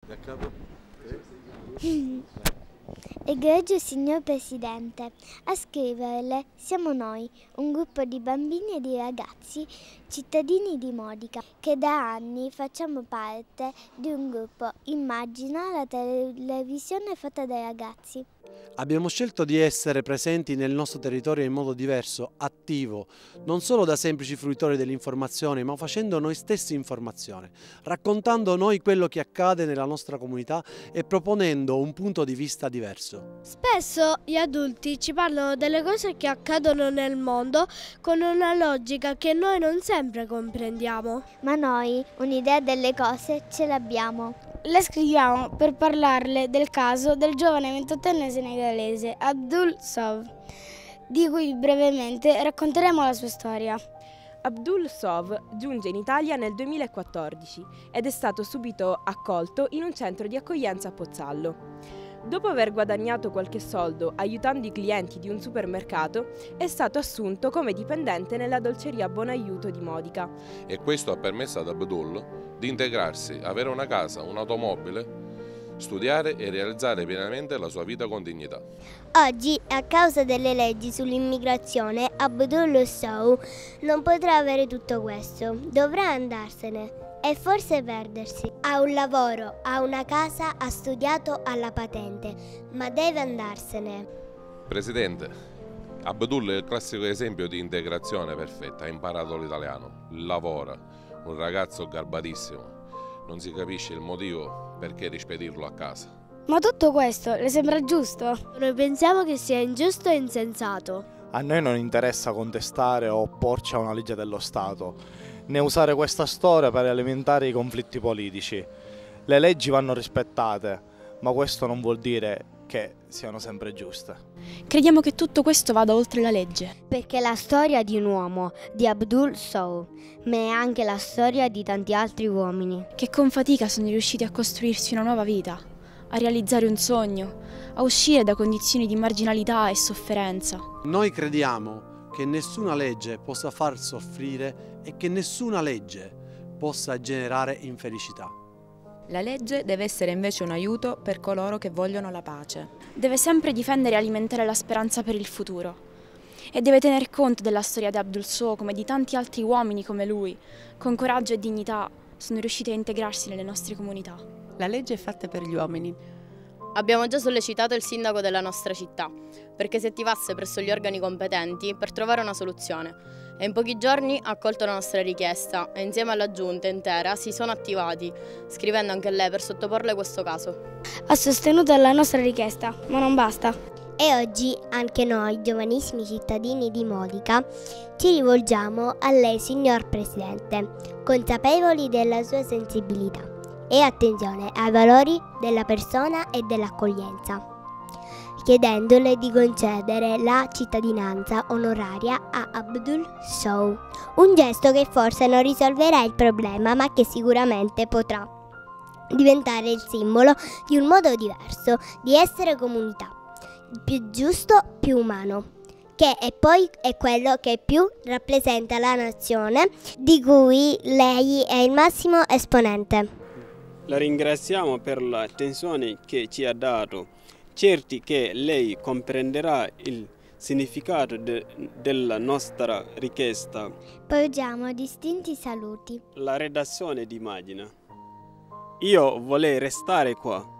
Da capo. Egregio signor Presidente, a scriverle siamo noi, un gruppo di bambini e di ragazzi, cittadini di Modica, che da anni facciamo parte di un gruppo Immagina, la televisione fatta dai ragazzi. Abbiamo scelto di essere presenti nel nostro territorio in modo diverso, attivo, non solo da semplici fruitori dell'informazione, ma facendo noi stessi informazione, raccontando noi quello che accade nella nostra comunità e proponendo un punto di vista diverso. Spesso gli adulti ci parlano delle cose che accadono nel mondo con una logica che noi non sempre comprendiamo. Ma noi un'idea delle cose ce l'abbiamo. Le scriviamo per parlarle del caso del giovane 28enne senegalese Abdul Sov, di cui brevemente racconteremo la sua storia. Abdul Sov giunge in Italia nel 2014 ed è stato subito accolto in un centro di accoglienza a Pozzallo. Dopo aver guadagnato qualche soldo aiutando i clienti di un supermercato, è stato assunto come dipendente nella dolceria Buonaiuto di Modica. E questo ha permesso ad Abdul di integrarsi, avere una casa, un'automobile, studiare e realizzare pienamente la sua vita con dignità. Oggi, a causa delle leggi sull'immigrazione, Abdul Sow non potrà avere tutto questo, dovrà andarsene e forse perdersi. Ha un lavoro, ha una casa, ha studiato alla patente, ma deve andarsene. Presidente, Abdul è il classico esempio di integrazione perfetta, ha imparato l'italiano, lavora, un ragazzo garbatissimo, non si capisce il motivo perché rispedirlo a casa. Ma tutto questo le sembra giusto? Noi pensiamo che sia ingiusto e insensato. A noi non interessa contestare o opporci a una legge dello Stato, né usare questa storia per alimentare i conflitti politici. Le leggi vanno rispettate, ma questo non vuol dire che siano sempre giuste. Crediamo che tutto questo vada oltre la legge. Perché è la storia di un uomo, di Abdul Sow, ma è anche la storia di tanti altri uomini che con fatica sono riusciti a costruirsi una nuova vita, a realizzare un sogno, a uscire da condizioni di marginalità e sofferenza. Noi crediamo che nessuna legge possa far soffrire e che nessuna legge possa generare infelicità. La legge deve essere invece un aiuto per coloro che vogliono la pace. Deve sempre difendere e alimentare la speranza per il futuro. E deve tener conto della storia di Abdul Sow come di tanti altri uomini come lui, con coraggio e dignità, sono riusciti a integrarsi nelle nostre comunità. La legge è fatta per gli uomini. Abbiamo già sollecitato il sindaco della nostra città perché si attivasse presso gli organi competenti per trovare una soluzione e in pochi giorni ha accolto la nostra richiesta e insieme alla giunta intera si sono attivati, scrivendo anche lei per sottoporle questo caso. Ha sostenuto la nostra richiesta, ma non basta. E oggi anche noi, giovanissimi cittadini di Modica, ci rivolgiamo a lei, signor Presidente, consapevoli della sua sensibilità e attenzione ai valori della persona e dell'accoglienza, chiedendole di concedere la cittadinanza onoraria a Abdul Sow. Un gesto che forse non risolverà il problema, ma che sicuramente potrà diventare il simbolo di un modo diverso di essere comunità, più giusto, più umano, che è poi è quello che più rappresenta la nazione di cui lei è il massimo esponente. La ringraziamo per l'attenzione che ci ha dato, certi che lei comprenderà il significato della nostra richiesta. Porgiamo distinti saluti. La redazione di Immagina. Io vorrei restare qua.